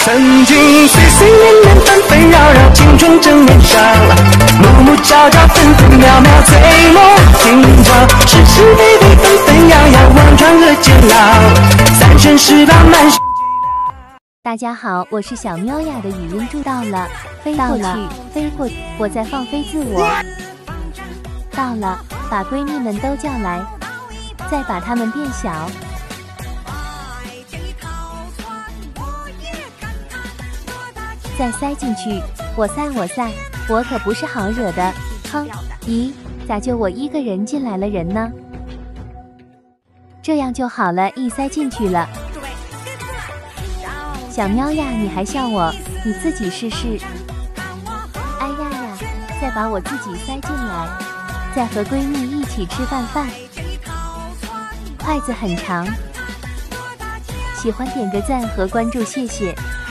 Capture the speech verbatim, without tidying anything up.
曾经岁岁年年纷纷扰扰，青春正年少，暮暮朝朝分分秒秒，醉梦今朝，是是非非纷纷扰扰，忘川河渐老，三生石板满是。 大家好，我是小喵呀的语音助到了，飞过去，飞过去，我在放飞自我。到了，把闺蜜们都叫来，再把她们变小。再塞进去，我塞我塞，我可不是好惹的。哼，咦，咋就我一个人进来了人呢？这样就好了，一塞进去了。小喵呀，你还笑我？你自己试试。哎呀呀，再把我自己塞进来，再和闺蜜一起吃饭饭。筷子很长，喜欢点个赞和关注，谢谢。